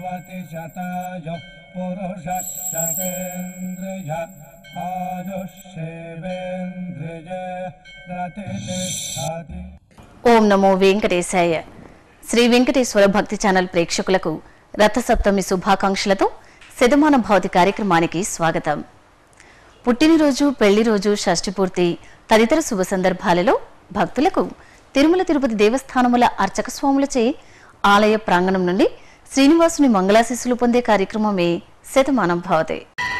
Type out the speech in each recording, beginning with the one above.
भवति शतायुः पुरुषः शतेन्द्रिय आयुष्येवेन्द्रिये प्रतिष्ठति. ఓం నమో వెంకటేశాయ. శ్రీ వెంకటేశ్వర భక్తి ఛానల్ ప్రేక్షకులకు రథసప్తమి శుభాకాంక్షలతో శతమానంభవతి కార్యక్రమానికి స్వాగతం. పుట్టినరోజు, పెళ్లిరోజు, షష్ఠి పూర్తి తదితర శుభ సందర్భాలలో భక్తులకు తిరుమల తిరుపతి దేవస్థానముల అర్చక స్వాములచే ఆలయ ప్రాంగణం నుండి శ్రీనివాసుని మంగళాశీస్సులు పొందే కార్యక్రమమే శతమానంభవతి.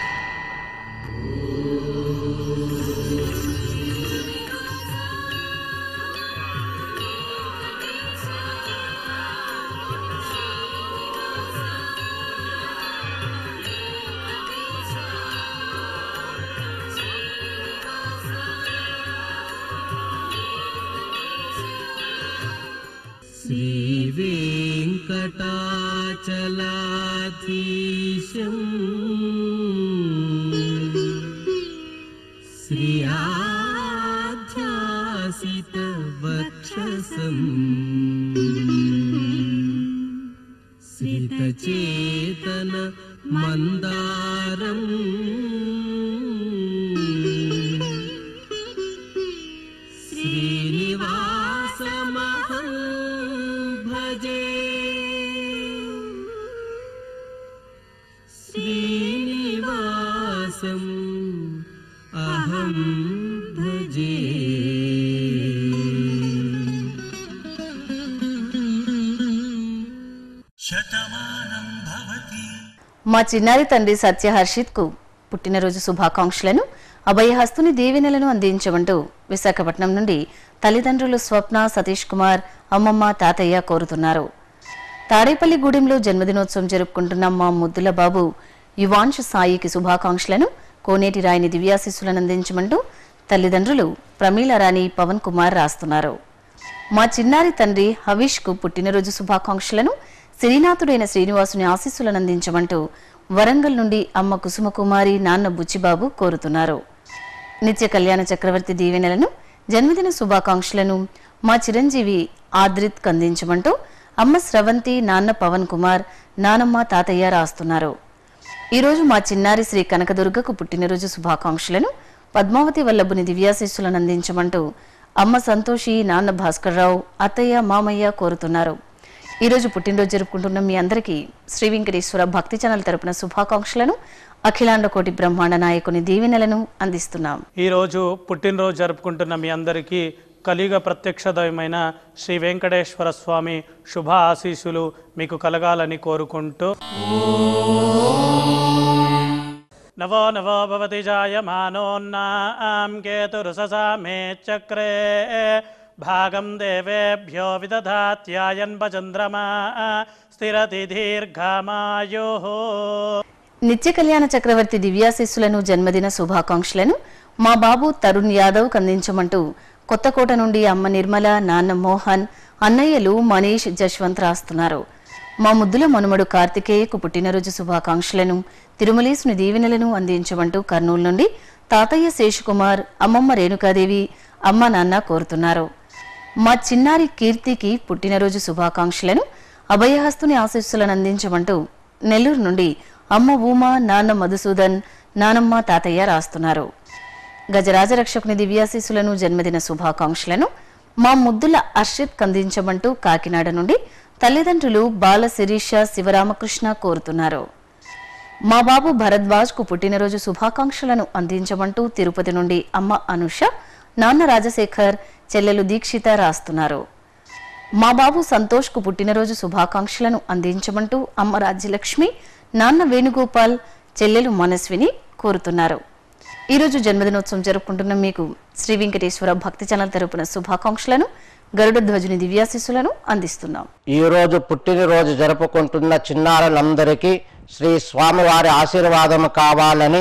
श्रीवेङ्कटाचलाधीशं श्रियाध्यासितवक्षसं श्रितचेतन मन्दारम् श्रीनिवासमहं भजे. श्रीनिवासम् अहं भजे. शतमानं भवति. మా చిన్నారి తండ్రి సత్యహర్షిత్ కు పుట్టినరోజు శుభాకాంక్షలను, అభయహస్తుని దీవెనలను అందించమంటూ విశాఖపట్నం నుండి తల్లిదండ్రులు స్వప్న, సతీష్ కుమార్, అమ్మమ్మ, తాతయ్య కోరుతున్నారు. తాడేపల్లిగూడెంలో జన్మదినోత్సవం జరుపుకుంటున్న మా ముద్దుల బాబు యువాంశ్ సాయికి శుభాకాంక్షలను, కోనేటి రాయిని దివ్యాశీస్సులను అందించమంటూ తల్లిదండ్రులు ప్రమీలారాణి, పవన్ కుమార్ రాస్తున్నారు. మా చిన్నారి తండ్రి హవీష్ కు పుట్టినరోజు శుభాకాంక్షలను, శ్రీనాథుడైన శ్రీనివాసుని ఆశీస్సులను అందించమంటూ వరంగల్ నుండి అమ్మ కుసుమకుమారి, నాన్న బుచ్చిబాబు కోరుతున్నారు. నిత్య కళ్యాణ చక్రవర్తి దీవెనలను, జన్మదిన శుభాకాంక్షలను మా చిరంజీవి ఆద్రిత్ అందించమంటూ అమ్మ స్రవంతి, నాన్న పవన్ కుమార్, నానమ్మ, తాతయ్య రాస్తున్నారు. ఈరోజు మా చిన్నారి శ్రీ కనకదుర్గకు పుట్టినరోజు శుభాకాంక్షలను, పద్మావతి వల్లభుని దివ్యాశీస్సులను అందించమంటూ అమ్మ సంతోషి, నాన్న భాస్కర్రావు, అత్తయ్య, మామయ్య కోరుతున్నారు. ఈరోజు పుట్టినరోజు జరుపుకుంటున్న మీ అందరికీ శ్రీ వెంకటేశ్వర భక్తి ఛానల్ తరపున శుభాకాంక్షలను, అఖిలాండ కోటి బ్రహ్మాండ నాయకుని దీవెనలను అందిస్తున్నాం. ఈరోజు పుట్టినరోజు జరుపుకుంటున్న మీ అందరికీ కలియుగ ప్రత్యక్ష దైవమైన శ్రీ వెంకటేశ్వర స్వామి శుభ ఆశీస్సులు మీకు కలగాలని కోరుకుంటూ నవో నవో భవతి జాయమానోన్నాం కేతురుససామే చక్రే భాగం దేవేభ్యో విదధాత్యాయన్ భచంద్రమా స్థిరతి దీర్ఘమాయుః. నిత్య కళ్యాణ చక్రవర్తి దివ్యాశీస్సులను, జన్మదిన శుభాకాంక్షలను మా బాబు తరుణ్ యాదవ్ అందించమంటూ కొత్తకోట నుండి అమ్మ నిర్మల, నాన్న మోహన్, అన్నయ్యలు మనీష్, జశ్వంత్ రాస్తున్నారు. మా ముద్దుల మనుమడు కార్తికేయకు పుట్టినరోజు శుభాకాంక్షలను, తిరుమలేసుని దీవెనలను అందించమంటూ కర్నూలు నుండి తాతయ్య శేషకుమార్, అమ్మమ్మ రేణుకాదేవి, అమ్మ, నాన్న కోరుతున్నారు. మా చిన్నారి కీర్తికి పుట్టినరోజు శుభాకాంక్షలను, అభయహస్తుని ఆశీస్సులను అందించమంటూ నెల్లూరు నుండి అమ్మ ఉమా, నాన్న మధుసూదన్, నానమ్మ, తాతయ్య రాస్తున్నారు. గజరాజరక్షకుని దివ్యాశీస్సులను, జన్మదిన శుభాకాంక్షలను మా ముద్దుల అర్షిత్ అందించమంటూ కాకినాడ నుండి తల్లిదండ్రులు బాల శిరీష, శివరామకృష్ణ కోరుతున్నారు. మా బాబు భరద్వాజ్ కు పుట్టినరోజు శుభాకాంక్షలను అందించమంటూ తిరుపతి నుండి అమ్మ అనుష, నాన్న రాజశేఖర్, చెల్లెలు దీక్షిత రాస్తున్నారు. మా బాబు సంతోష్ కు పుట్టినరోజు శుభాకాంక్షలను అందించమంటూ అమ్మ రాజ్యలక్ష్మి, నాన్న వేణుగోపాల్, చెల్లెలు మనస్విని కోరుతున్నారు. ఈరోజు జన్మదినోత్సవం జరుపుకుంటున్న మీకు శ్రీ వెంకటేశ్వర భక్తి ఛానల్ తరపున శుభాకాంక్షలను, గరుడ ధ్వజుని దివ్యాశీస్సులను అందిస్తున్నాం. ఈరోజు పుట్టినరోజు జరుపుకుంటున్న చిన్నారులందరికీ శ్రీ స్వామివారి ఆశీర్వాదం కావాలని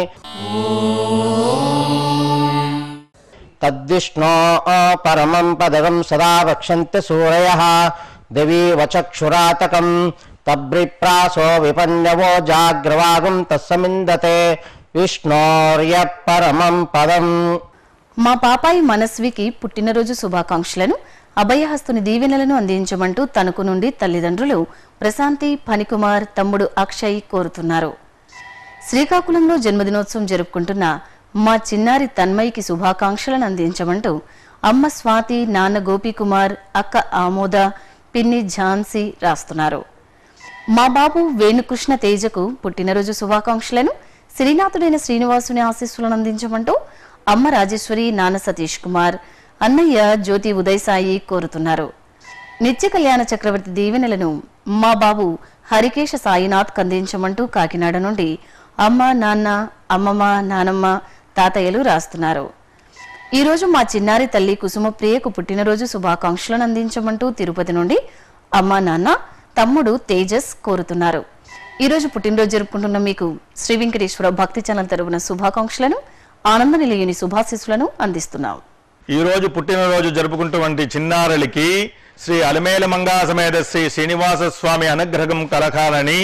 తద్విష్ణో పరమం పదం సదా వక్షంతి సూరయః దేవీ వచక్షురాతకం తబ్రిప్రాసో విపన్యవో జాగ్రవాగం తస్సమిందతే విష్ణోర్య పరమం పదం. మా పాపాయి మనస్వికి పుట్టినరోజు శుభాకాంక్షలను, అభయహస్తుని దీవెనలను అందించమంటూ తణుకు నుండి తల్లిదండ్రులు ప్రశాంతి, ఫణికుమార్, తమ్ముడు అక్షయ్ కోరుతున్నారు. శ్రీకాకుళంలో జన్మదినోత్సవం జరుపుకుంటున్న మా చిన్నారి తన్మయ్యకి శుభాకాంక్షలను అందించమంటూ అమ్మ స్వాతి, నాన్న గోపీకుమార్, అక్క ఆమోద, పిన్ని ఝాన్సీ రాస్తున్నారు. మా బాబు వేణుకృష్ణ తేజకు పుట్టినరోజు శుభాకాంక్షలను, శ్రీనాథుడైన శ్రీనివాసుని ఆశీస్సులను అందించమంటూ అమ్మ రాజేశ్వరి, నాన్న సతీష్ కుమార్, అన్నయ్య జ్యోతి ఉదయ్ సాయి కోరుతున్నారు. నిత్య కళ్యాణ చక్రవర్తి దీవెనలను మా బాబు హరికేశ సాయినాథ్ అందించమంటూ కాకినాడ నుండి అమ్మ, నాన్న, అమ్మమ్మ, నానమ్మ, తాతయ్యలు రాస్తున్నారు. ఈరోజు మా చిన్నారి తల్లి కుసుమప్రియకు పుట్టినరోజు శుభాకాంక్షలను అందించమంటూ తిరుపతి నుండి అమ్మ, నాన్న, తమ్ముడు తేజస్ కోరుతున్నారు. ఈరోజు పుట్టినరోజు జరుపుకుంటున్న మీకు శ్రీ వెంకటేశ్వర భక్తి ఛానల్ తరపున శుభాకాంక్షలను, ఆనంద నిలయని శుభాశీస్సులను అందిస్తున్నాం. ఈ రోజు పుట్టినరోజు జరుపుకుంటున్నటువంటి చిన్నారులకి శ్రీ అలమేల మంగా సమేత శ్రీ శ్రీనివాస స్వామి అనుగ్రహం కలకాలని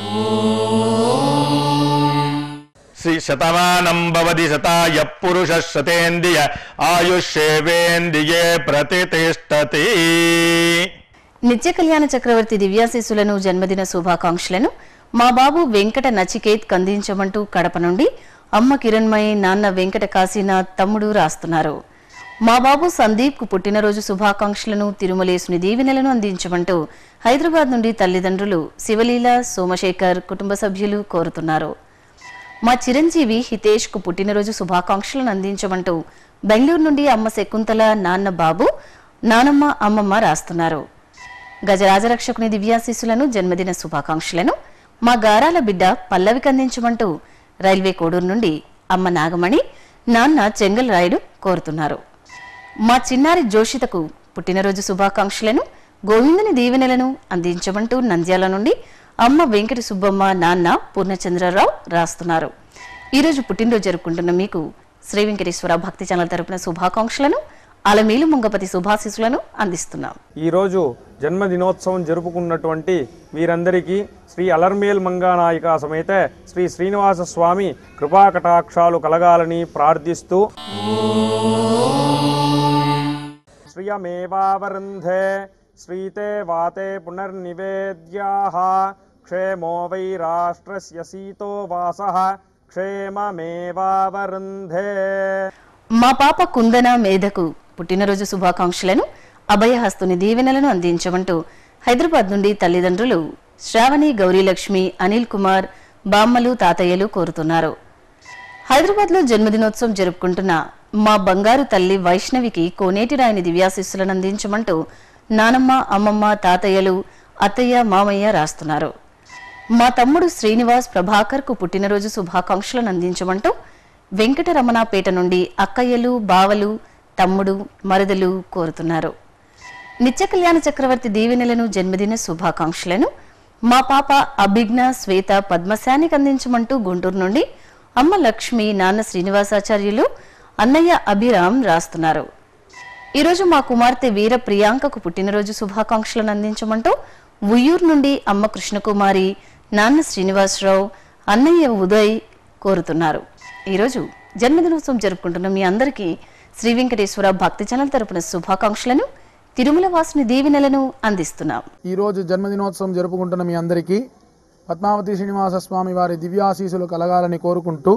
శ్రీ శతమానంభవతి శతాయ పురుష శతేంద్రియ ఆయుష్యేవేంద్రియే ప్రతిష్టతి. నిత్య కళ్యాణ చక్రవర్తి దివ్యాశీస్సులను, జన్మదిన శుభాకాంక్షలను మా బాబు వెంకట నచికేత్ అందించమంటూ కడప నుండి అమ్మ కిరణ్మయి, నాన్న వెంకట కాశీనాథ్, తమ్ముడు రాస్తున్నారు. మా బాబు సందీప్ కు పుట్టినరోజు శుభాకాంక్షలను, తిరుమలేశుని దీవెనలను అందించమంటూ హైదరాబాద్ నుండి తల్లిదండ్రులు శివలీల, సోమశేఖర్, కుటుంబ సభ్యులు కోరుతున్నారు. మా చిరంజీవి హితేష్ కు పుట్టినరోజు శుభాకాంక్షలను అందించమంటూ బెంగళూరు నుండి అమ్మ శకుంతల, నాన్న బాబు, నానమ్మ, అమ్మమ్మ రాస్తున్నారు. గజరాజరక్షకుని దివ్యాశీస్సులను, జన్మదిన శుభాకాంక్షలను మా గారాల బిడ్డ పల్లవికి అందించమంటూ రైల్వే కోడూరు నుండి అమ్మ నాగమణి, నాన్న చెంగల్ రాయుడు కోరుతున్నారు. మా చిన్నారి జోషితకు పుట్టినరోజు శుభాకాంక్షలను, గోవిందుని దీవెనలను అందించమంటూ నంద్యాల నుండి అమ్మ వెంకట సుబ్బమ్మ, నాన్న పూర్ణచంద్రరావు రాస్తున్నారు. ఈరోజు పుట్టినరోజు జరుపుకుంటున్న మీకు శ్రీ వెంకటేశ్వర భక్తి ఛానల్ తరపున శుభాకాంక్షలను, అలమేలు మంగపతి శుభాశీస్సులను అందిస్తున్నాం. ఈరోజు జన్మదినోత్సవం జరుపుకున్నటువంటి వీరందరికీ శ్రీ అలర్మేల్ మంగానాయిక సమేత శ్రీ శ్రీనివాస స్వామి కృపాకటాక్షాలు కలగాలని ప్రార్థిస్తూ శ్రియమేవావరుంధే శ్రీతే వాతే పునర్నివేద్యాః క్షేమో వై రాష్ట్రస్య సీతో వాసః క్షేమమేవావరుంధే. మా పాప కుందన మేధకు పుట్టినరోజు శుభాకాంక్షలను, అభయహస్తుని దీవెనలను అందించమంటూ హైదరాబాద్ నుండి తల్లిదండ్రులు శ్రావణి, గౌరీలక్ష్మి, అనిల్ కుమార్, బామ్మలు, తాతయ్యలు కోరుతున్నారు. హైదరాబాద్ లో జన్మదినోత్సవం జరుపుకుంటున్న మా బంగారు తల్లి వైష్ణవికి కోనేటి రాయని దివ్యాశీస్సులను అందించమంటూ నానమ్మ, అమ్మమ్మ, తాతయ్యలు, అత్తయ్య, మామయ్య రాస్తున్నారు. మా తమ్ముడు శ్రీనివాస్ ప్రభాకర్ కు పుట్టినరోజు శుభాకాంక్షలను అందించమంటూ వెంకటరమణపేట నుండి అక్కయ్యలు, బావలు, తమ్ముడు, మరదలు కోరుతున్నారు. నిత్య కళ్యాణ చక్రవర్తి దీవెనలను, జన్మదిన శుభాకాంక్షలను మా పాప అభిజ్ఞ, శ్వేత, పద్మశానికి అందించమంటూ గుంటూరు నుండి అమ్మ లక్ష్మి, నాన్న శ్రీనివాసాచార్యులు, అన్నయ్య అభిరామ్ రాస్తున్నారు. ఈరోజు మా కుమార్తె వీర ప్రియాంకకు పుట్టినరోజు శుభాకాంక్షలను అందించమంటూ ఉయ్యూరు నుండి అమ్మ కృష్ణకుమారి, నాన్న శ్రీనివాసరావు, అన్నయ్య ఉదయ్ కోరుతున్నారు. ఈరోజు జన్మదినోత్సవం జరుపుకుంటున్న మీ అందరికీ శ్రీ వెంకటేశ్వర భక్తి ఛానల్ తరపున శుభాకాంక్షలను, తిరుమల వాసుని దీవెనలను అందిస్తున్నాం. ఈరోజు జన్మదినోత్సవం జరుపుకుంటున్న మీ అందరికీ పద్మావతి శ్రీనివాస స్వామి వారి దివ్యాశీసులు కలగాలని కోరుకుంటూ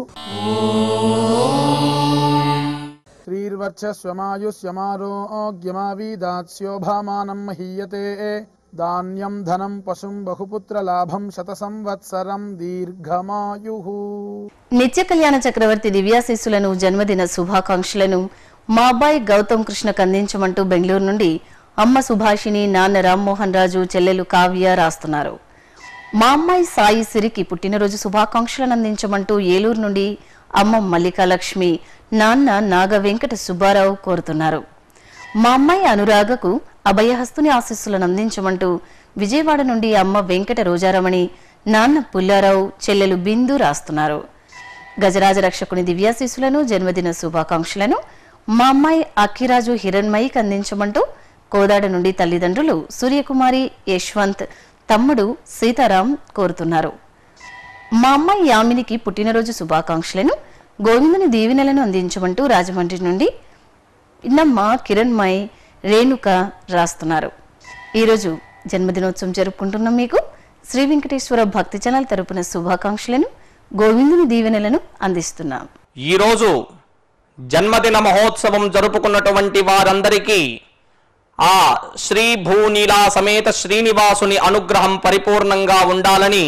శ్రీర్వర్చస్వమాయుష్యమారోగ్యమావీదాస్యోభామానం మహీయతే ధాన్యం ధనం పశుం బహుపుత్ర లాభం శత సంవత్సరం దీర్ఘమాయుః. నిత్య కళ్యాణ చక్రవర్తి దివ్యాశీస్సులను, జన్మదిన శుభాకాంక్షలను మా అబ్బాయి గౌతమ్ కృష్ణకు అందించమంటూ బెంగళూరు నుండి అమ్మ సుభాషిణి, నాన్న రామ్మోహన్ రాజు, చెల్లెలు కావ్య రాస్తున్నారు. మా అమ్మాయి సాయి సిరికి పుట్టినరోజు శుభాకాంక్షలను అందించమంటూ ఏలూరు నుండి అమ్మ మల్లికాలక్ష్మి, నాన్న నాగ వెంకట సుబ్బారావు కోరుతున్నారు. మా అమ్మాయి అనురాగకు అభయహస్తుని ఆశీస్సులను అందించమంటూ విజయవాడ నుండి అమ్మ వెంకట రోజారమణి, నాన్న పుల్లారావు, చెల్లెలు బిందు రాస్తున్నారు. గజరాజ రక్షకుని దివ్యాశీస్సులను, జన్మదిన శుభాకాంక్షలను మా అమ్మాయి అక్కిరాజు హిరణ్మయికి అందించమంటూ కోదాడ నుండి తల్లిదండ్రులు సూర్యకుమారి, యశ్వంత్, తమ్ముడు సీతారాం కోరుతున్నారు. మా అమ్మాయి యామినికి పుట్టినరోజు శుభాకాంక్షలను, గోవిందుని దీవెనలను అందించమంటూ రాజమండ్రి నుండి ఇన్నమ్మ, కిరణ్మయ్, రేణుక రాస్తున్నారు. ఈరోజు జన్మదినోత్సవం జరుపుకుంటున్న మీకు శ్రీ వెంకటేశ్వర భక్తి ఛానల్ తరపున శుభాకాంక్షలను, గోవిందుని దీవెనలను అందిస్తున్నాం. ఈరోజు జన్మదిన మహోత్సవం జరుపుకున్నటువంటి వారందరికీ ఆ శ్రీ భూనీలా సమేత శ్రీనివాసుని అనుగ్రహం పరిపూర్ణంగా ఉండాలని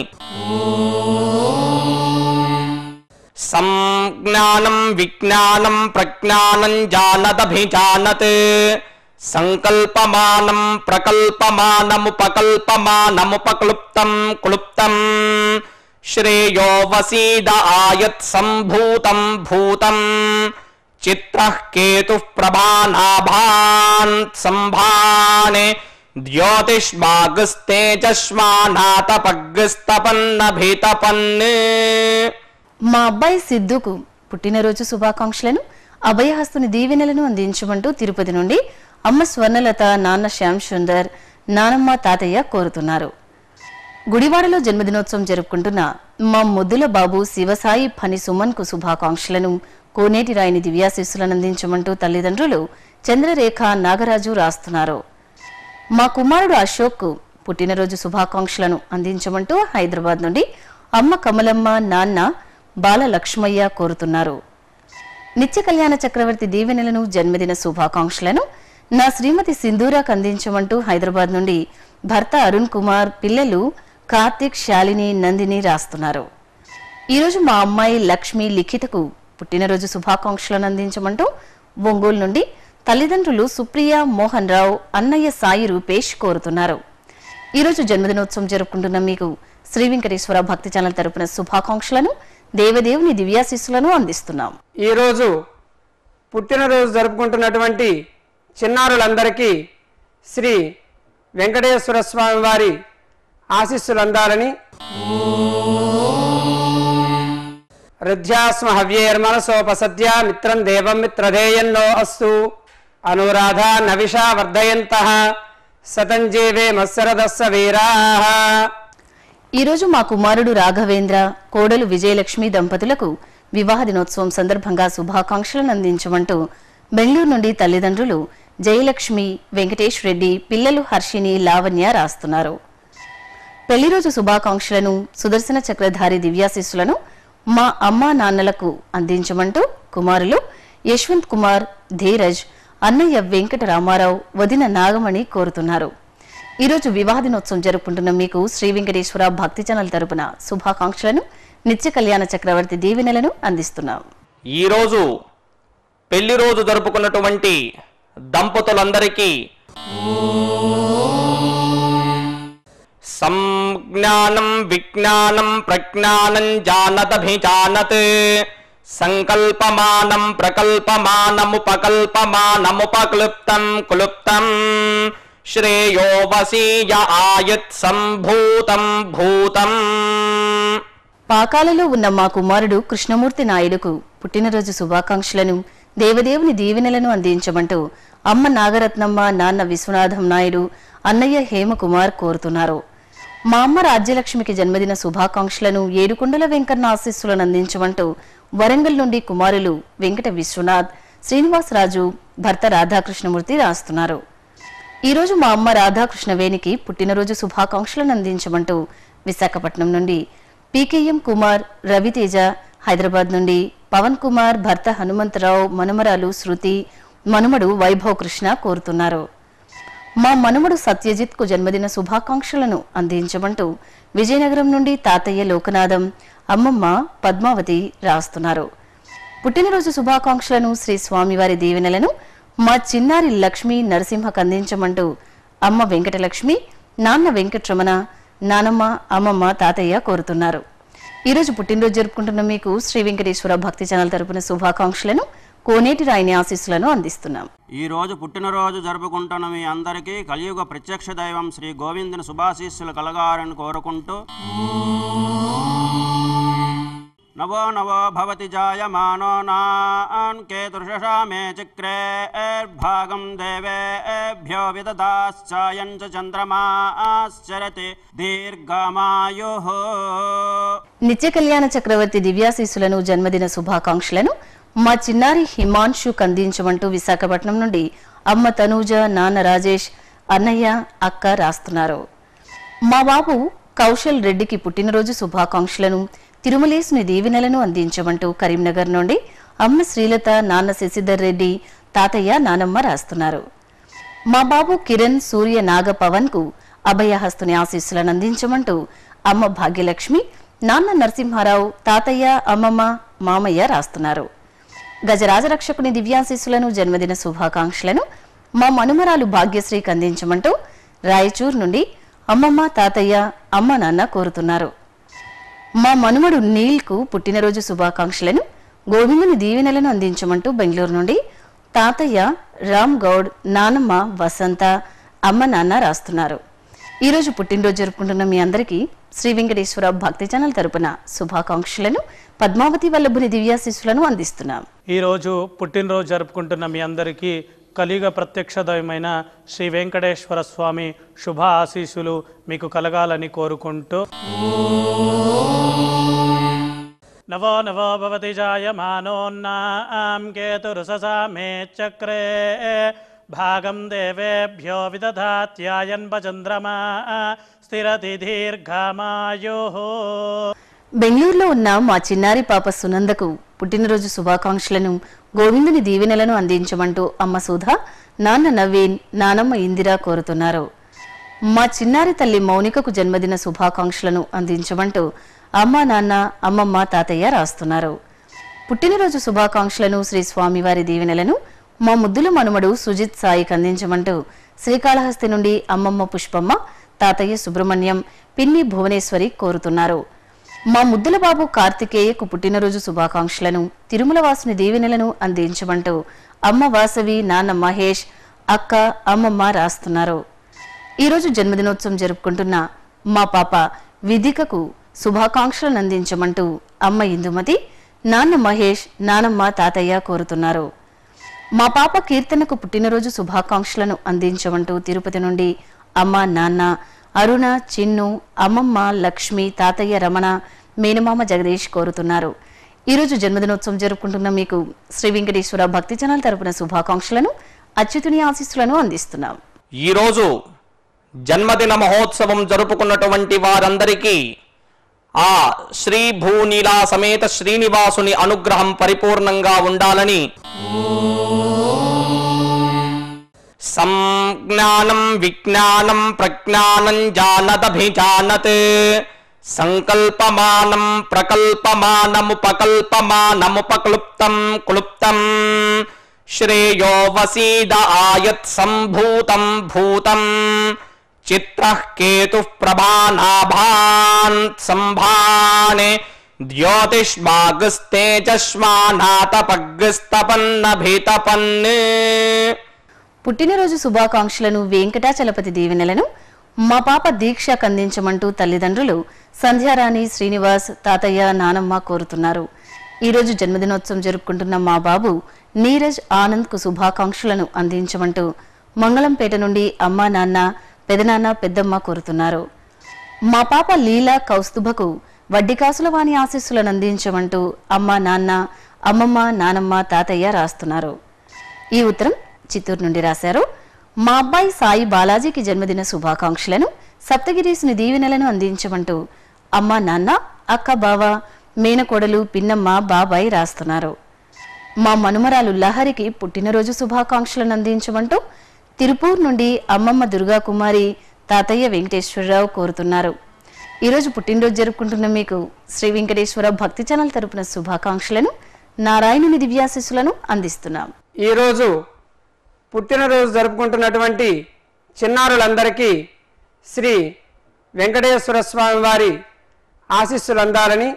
సంజ్ఞానం విజ్ఞానం ప్రజ్ఞానం జానదభిజానత్ సంకల్పమానం ప్రకల్పమానముపకల్పమానముపక్లుప్తం క్లుప్తం శ్రేయో వసీద ఆయత్ సంభూతం భూతం చిత్రః కేతుః ప్రభానాభాన్ సంభానే ద్యోతిష్మాగస్తేజస్మానాతపగ్స్తపన్నభితపన్నే. మా అబ్బాయి సిద్ధుకు పుట్టినరోజు శుభాకాంక్షలను, అభయహస్తుని దీవెనలను అందించమంటూ తిరుపతి నుండి అమ్మ స్వర్ణలత, నాన్న శ్యామ్ సుందర్, నానమ్మ, తాతయ్య కోరుతున్నారు. గుడివాడలో జన్మదినోత్సవం జరుపుకుంటున్న మా ముద్దుల బాబు శివసాయి ఫణి సుమన్ కు శుభాకాంక్షలను, కోనేటి రాయిని దివ్యాశీస్సులను అందించమంటూ తల్లిదండ్రులు చంద్రరేఖ, నాగరాజు రాస్తున్నారు. మా కుమారుడు అశోక్ కు పుట్టినరోజు శుభాకాంక్షలను అందించమంటూ హైదరాబాద్ నుండి అమ్మ కమలమ్మ, నాన్న బాల లక్ష్మయ్య కోరుతున్నారు. నిత్య కళ్యాణ చక్రవర్తి దీవెనలను, జన్మదిన శుభాకాంక్షలను నా శ్రీమతి సింధూరాకు అందించమంటూ హైదరాబాద్ నుండి భర్త అరుణ్ కుమార్, పిల్లలు కార్తిక్, శాలిని, నందిని రాస్తున్నారు. ఈరోజు మా అమ్మాయి లక్ష్మి లిఖితకు పుట్టినరోజు శుభాకాంక్షలను అందించమంటూ ఒంగోలు నుండి తల్లిదండ్రులు సుప్రియ, మోహన్ రావు, అన్నయ్య సాయి రూపేష్ కోరుతున్నారు. ఈరోజు జన్మదినోత్సవం జరుపుకుంటున్న మీకు శ్రీ వెంకటేశ్వర భక్తి ఛానల్ తరపున శుభాకాంక్షలను, దేవదేవుని దివ్యాశీస్సులను అందిస్తున్నాం. ఈరోజు పుట్టినరోజు జరుపుకుంటున్నటువంటి చిన్నారులందరికీ శ్రీ వెంకటేశ్వర స్వామి వారి ఆశీస్సులు అందాలని హృద్యాస్మ హవ్యేర్మనసోపసద్య మిత్రం దేవం మిత్రధేయన్నో అస్తు అనురాధ నవిషా వర్ధయంతః సతంజీవే మత్సరదస్స వీరాః. ఈరోజు మా కుమారుడు రాఘవేంద్ర, కోడలు విజయలక్ష్మి దంపతులకు వివాహ దినోత్సవం సందర్భంగా శుభాకాంక్షలను అందించమంటూ బెంగళూరు నుండి తల్లిదండ్రులు జయలక్ష్మి, వెంకటేష్ రెడ్డి, పిల్లలు హర్షిని, లావణ్య రాస్తున్నారు. పెళ్లి రోజు శుభాకాంక్షలను, సుదర్శన చక్రధారి దివ్యాశీస్సులను మా అమ్మా నాన్నలకు అందించమంటూ కుమారులు యశ్వంత్ కుమార్, ధీరజ్, అన్నయ్య వెంకట రామారావు, వదిన నాగమణి కోరుతున్నారు. ఈరోజు వివాహ దినోత్సవం జరుపుకుంటున్న మీకు శ్రీ వెంకటేశ్వర భక్తి ఛానల్ తరపున శుభాకాంక్షలను, నిత్య కళ్యాణ చక్రవర్తి దీవెనలను అందిస్తున్నాం. ఈరోజు పెళ్లి రోజు జరుపుకున్నటువంటి దంపతులందరికీ సంజ్ఞానం విజ్ఞానం ప్రజ్ఞానం జానదభిజానత్ సంకల్పమానం ప్రకల్పమానముపకల్పమానముపక్లుప్తం క్లుప్తం శ్రేయో వసీయ ఆయత్ సంభూతం భూతం. పాకాలలో ఉన్న మా కుమారుడు కృష్ణమూర్తి నాయుడుకు పుట్టినరోజు శుభాకాంక్షలను, దేవదేవుని దీవెనలను అందించమంటూ అమ్మ నాగరత్నమ్మ, నాన్న విశ్వనాథం నాయుడు, అన్నయ్య హేమకుమార్ కోరుతున్నారు. మా అమ్మ రాజ్యలక్ష్మికి జన్మదిన శుభాకాంక్షలను, ఏడుకొండల వెంకన్న ఆశీస్సులను అందించమంటూ వరంగల్ నుండి కుమారులు వెంకట విశ్వనాథ్, శ్రీనివాసరాజు, భర్త రాధాకృష్ణమూర్తి రాస్తున్నారు. ఈరోజు మా అమ్మ రాధాకృష్ణవేణికి పుట్టినరోజు శుభాకాంక్షలను అందించమంటూ విశాఖపట్నం నుండి పీకేఎం కుమార్, రవితేజ, హైదరాబాద్ నుండి పవన్ కుమార్, భర్త హనుమంతరావు, మనుమరాలు శృతి, మనుమడు వైభవ్ కృష్ణ కోరుతున్నారు. మా మనుమడు సత్యజిత్ కు జన్మదిన శుభాకాంక్షలను అందించమంటూ విజయనగరం నుండి తాతయ్య లోకనాథం, అమ్మమ్మ పద్మావతి రాస్తున్నారు. పుట్టినరోజు శుభాకాంక్షలను, శ్రీ స్వామివారి దీవెనలను మా చిన్నారి లక్ష్మి నరసింహకు అందించమంటూ అమ్మ వెంకటలక్ష్మి, నాన్న వెంకట్రమణ, నానమ్మ, అమ్మమ్మ, తాతయ్య కోరుతున్నారు. ఈరోజు పుట్టినరోజు జరుపుకుంటున్న మీకు శ్రీ వెంకటేశ్వర భక్తి ఛానల్ తరపున శుభాకాంక్షలను, కోనేటి రాయిని ఆశీస్సులను అందిస్తున్నాం. ఈ రోజు పుట్టినరోజు జరుపుకుంటున్న మీ అందరికీ కలియుగ ప్రత్యక్ష దైవం శ్రీ గోవిందుని శుభాశీస్సులు కలగాలని కోరుకుంటూ నవో నవో భవతి జాయమానో నాన్ కేతుర్షశామే చక్రే భాగం దేవేభ్యో విదదాశ్చాయం చ చంద్రమాశ్చరతి దీర్ఘమాయుః. నిత్య కళ్యాణ చక్రవర్తి దివ్యాశీస్సులను, జన్మదిన శుభాకాంక్షలను మా చిన్నారి హిమాన్షుకు అందించమంటూ విశాఖపట్నం నుండి అమ్మ తనూజ, నాన్న రాజేష్, అన్నయ్య, అక్క రాస్తున్నారు. మా బాబు కౌశల్ రెడ్డికి పుట్టినరోజు శుభాకాంక్షలను, తిరుమలేసుని దీవెనలను అందించమంటూ కరీంనగర్ నుండి అమ్మ శ్రీలత, నాన్న శశిధర్ రెడ్డి, తాతయ్య, నానమ్మ రాస్తున్నారు. మా బాబు కిరణ్, సూర్య, నాగ పవన్ కు అభయహస్తుని ఆశీస్సులను అందించమంటూ అమ్మ భాగ్యలక్ష్మి, నాన్న నరసింహారావు, తాతయ్య, అమ్మమ్మ, మామయ్య రాస్తున్నారు. గజరాజరక్షకుని దివ్యాశీస్సులను, జన్మదిన శుభాకాంక్షలను మా మనుమరాలు భాగ్యశ్రీకి అందించమంటూ రాయచూర్ నుండి అమ్మమ్మ, తాతయ్య, అమ్మ, నాన్న కోరుతున్నారు. మా మనుమడు నీల్కు పుట్టినరోజు శుభాకాంక్షలను, గోవిందుని దీవెనలను అందించమంటూ బెంగళూరు నుండి తాతయ్య రామ్ గౌడ్, నానమ్మ వసంత, అమ్మ, నాన్న రాస్తున్నారు. ఈరోజు పుట్టినరోజు జరుపుకుంటున్న మీ అందరికీ శ్రీ వెంకటేశ్వర భక్తి ఛానల్ తరపున శుభాకాంక్షలను, పద్మావతి వల్లభుని దివ్యాశీస్సులను అందిస్తున్నాం. ఈరోజు పుట్టినరోజు జరుపుకుంటున్న మీ అందరికీ కలియుగ ప్రత్యక్ష దైవమైన శ్రీ వెంకటేశ్వర స్వామి శుభ ఆశీస్సులు మీకు కలగాలని కోరుకుంటూ నవో నవో భవతి జాయమానోన్నాం కేతురుససా మే చక్రే భాగం దేవేభ్యో విదధాత్యాయన్ భచంద్రమా స్థిరతి దీర్ఘమాయో. బెంగళూరులో ఉన్న మా చిన్నారి పాప సునందకు పుట్టినరోజు శుభాకాంక్షలను, గోవిందుని దీవెనలను అందించమంటూ అమ్మ సుధ, నాన్న నవీన్, నానమ్మ ఇందిరా కోరుతున్నారు. మా చిన్నారి తల్లి మౌనికకు జన్మదిన శుభాకాంక్షలను అందించమంటూ అమ్మ, నాన్న, అమ్మమ్మ, తాతయ్య రాస్తున్నారు. పుట్టినరోజు శుభాకాంక్షలను, శ్రీ స్వామివారి దీవెనలను మా ముద్దుల మనుమడు సుజిత్ సాయికి అందించమంటూ శ్రీకాళహస్తి నుండి అమ్మమ్మ పుష్పమ్మ, తాతయ్య సుబ్రహ్మణ్యం, పిన్ని భువనేశ్వరి కోరుతున్నారు. మా ముద్దుల బాబు కార్తికేయకు పుట్టినరోజు శుభాకాంక్షలను, తిరుమల వాసుని దీవెనలను అందించమంటూ అమ్మ వాసవి, నాన్న మహేష్, అక్క, అమ్మమ్మ రాస్తున్నారు. ఈరోజు జన్మదినోత్సవం జరుపుకుంటున్న మా పాప విధికకు శుభాకాంక్షలను అందించమంటూ అమ్మ ఇందుమతి, నాన్న మహేష్, నానమ్మ, తాతయ్య కోరుతున్నారు. మా పాప కీర్తనకు పుట్టినరోజు శుభాకాంక్షలను అందించమంటూ తిరుపతి నుండి అమ్మ, నాన్న, అరుణ, చిన్ను, అమ్మమ్మ లక్ష్మి, తాతయ్య రమణ, మేనమామ జగదీష్ కోరుతున్నారు. ఈరోజు జన్మదినోత్సవం జరుపుకుంటున్న మీకు శ్రీ వెంకటేశ్వర భక్తి ఛానల్ తరపున శుభాకాంక్షలను, అచ్యుతుని ఆశీస్సులను అందిస్తున్నాం. ఈరోజు జన్మదిన మహోత్సవం జరుపుకున్నటువంటి వారందరికీ ఆ శ్రీ భూనీలా సమేత శ్రీనివాసుని అనుగ్రహం పరిపూర్ణంగా ఉండాలని సంజ్ఞానం విజ్ఞానం ప్రజ్ఞానం జానదభిజానత్ సంకల్పమానం ప్రకల్పమానముపకల్పమానముపక్లుప్తం క్లుప్తం శ్రేయో వసీద ఆయత్ సంభూతం భూతం చిత్రః కేతుః ప్రభానాభాన్ సంభానే ద్యోతిష్మాగస్తేజస్మానాతపగ్స్తపన్నభితపన్నే. పుట్టినరోజు శుభాకాంక్షలను, వెంకటాచలపతి దీవెనలను మా పాప దీక్షకు అందించమంటూ తల్లిదండ్రులు సంధ్యారాణి, శ్రీనివాస్, తాతయ్య, నానమ్మ కోరుతున్నారు. ఈరోజు జన్మదినోత్సవం జరుపుకుంటున్న మా బాబు నీరజ్ ఆనంద్ కు శుభాకాంక్షలను అందించమంటూ మంగళంపేట నుండి అమ్మ, నాన్న, పెదనాన్న, పెద్దమ్మ కోరుతున్నారు. మా పాప లీలా కౌస్తుభకు వడ్డికాసుల వాణి ఆశీస్సులను అందించమంటూ అమ్మ, నాన్న, అమ్మమ్మ, నానమ్మ, తాతయ్య రాస్తున్నారు. ఈ ఉత్తరం చిత్తూరు నుండి రాశారు. మా అబ్బాయి సాయి బాలాజీకి జన్మదిన శుభాకాంక్షలను, సప్తగిరీసుని దీవెనలను అందించమంటూ అమ్మ, నాన్న, అక్క, బావ, మేనకోడలు, పిన్నమ్మ, బాబాయ్ రాస్తున్నారు. మా మనుమరాలు లహరికి పుట్టినరోజు శుభాకాంక్షలను అందించమంటూ తిరుపూర్ నుండి అమ్మమ్మ దుర్గా కుమారి, తాతయ్య వెంకటేశ్వరరావు కోరుతున్నారు. ఈరోజు పుట్టినరోజు జరుపుకుంటున్న మీకు శ్రీ వెంకటేశ్వర భక్తి ఛానల్ తరపున శుభాకాంక్షలను, నారాయణుని దివ్యాశీస్సులను అందిస్తున్నాం. ఈరోజు పుట్టినరోజు జరుపుకుంటున్నటువంటి చిన్నారులందరికీ శ్రీ వెంకటేశ్వర స్వామి వారి ఆశీస్సులు అందాలని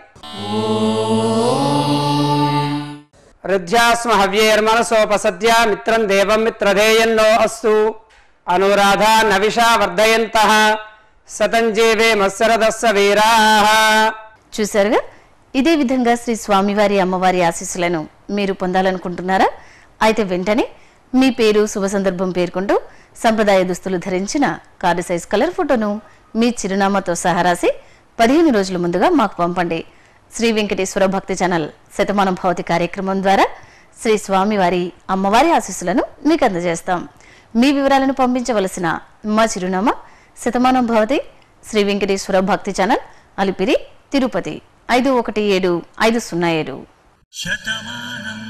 రుధ్యాస్మ హవ్యేర్మనసోపసద్య మిత్రం దేవం మిత్రధేయన్నో అస్తు అనురాధ నవిషా వర్ధయంతః సతంజీవే మత్సరదస్స వీరాః. చూశారుగా, ఇదే విధంగా శ్రీ స్వామివారి అమ్మవారి ఆశీస్సులను మీరు పొందాలనుకుంటున్నారా? అయితే వెంటనే మీ పేరు, శుభ సందర్భం పేర్కొంటూ సంప్రదాయ దుస్తులు ధరించిన కార్డు సైజ్ కలర్ ఫోటోను మీ చిరునామాతో సహా రాసి 15 రోజుల ముందుగా మాకు పంపండి. శ్రీ వెంకటేశ్వర భక్తి ఛానల్ శతమానంభవతి కార్యక్రమం ద్వారా శ్రీ స్వామివారి అమ్మవారి ఆశీస్సులను మీకు అందజేస్తాం. మీ వివరాలను పంపించవలసిన మా చిరునామా శతమానంభవతి, శ్రీ వెంకటేశ్వర భక్తి ఛానల్, అలిపిరి, తిరుపతి 517507. శతమానం